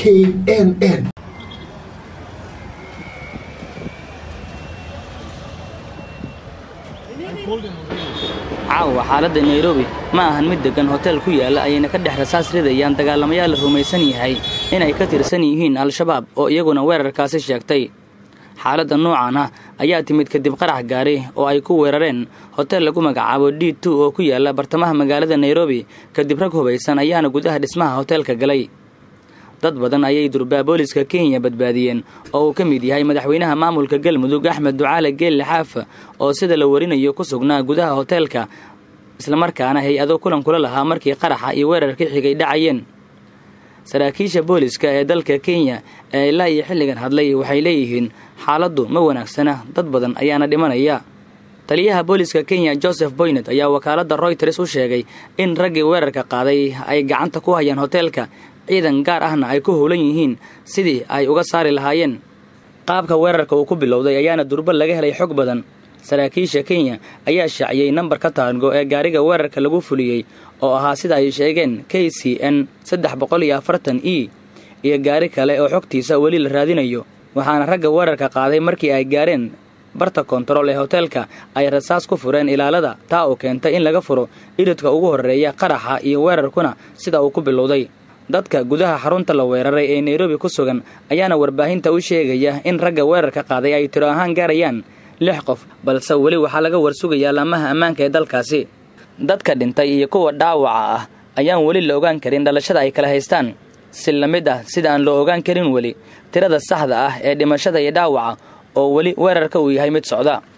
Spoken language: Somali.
KNN. caawa xaaladda Nairobi ma ahan mid degan hotel ku yaala ayna ka dhex rasaas ridayaan dagaalamayaal rumaysan yahay inay ka tirsan yihiin al-shabaab oo iyaguna weerarkaasi sheegtay xaaladda noocan ah ayaa timid kadib qarax gaari oo ay ku weerareen hotel lagu magacaabo D2 oo ku yaala bartamaha magaalada Nairobi kadib rag hubaysan ayaana gudaha dhismaha hotelka galay dad badan ayay durbaa booliska Kenya badbaadiyeen oo uu ka mid yahay madaxweynaha maamulka Galmudug Axmed Ducaale Geelle Xaaf oo sida la warinayo ku sugnaa gudaha hotelka isla markaana hay'ado kulan kula lahaa markii qaraxa iyo weerarkii xigay dhacayeen saraakiisha booliska ee dalka Kenya ee ilaa iyo xilligan hadlay waxay leeyihiin xaaladdu ma wanaagsana dad badan ayaana dhimanaya taliyaha booliska Kenya Joseph Boynet ayaa wakaaladda Reuters u sheegay in raggii weerarka qaaday ay gacanta ku hayaan hotelka ciidan gaar ahna ay ku howlan yihiin sidii ay uga saari lahaayeen qaabka weerarka uu ku bilowday ayaana durba laga helay xog badan saraakiisha Kenya ayaa shaaciyay nambarka taango ee gaariga weerarka lagu fuliyay oo ahaa sida ay sheegeen KCN 340E iyo gaari kale oo xogtiisa wali la raadinayo waxaana ragga weerarka qaaday markii ay gaareen barta kontarool ee hotelka ay rasaas ku fureen ilaalada taa oo keentay in laga furo iridka ugu horeeya qaraxa iyo weerarkuna sida uu ku bilowday dadka gudaha xarunta la weeraray ee Nairobi ku sugan ayaana warbaahinta u sheegaya in ragga weerarka qaaday ay tiro ahaan gaarayaan 6 qof balse wali waxa laga warsugayaa laamaha ammaanka ee dalkaasi dadka dhintay iyo kuwa dhaawaca ah ayaan wali la ogaan karin dhalashada ay kala haystaan si lamid ah sida aan loo ogaan karin wali tirada saxda ah ee dhimashada iyo dhaawaca oo wali weerarka uu yahay mid socda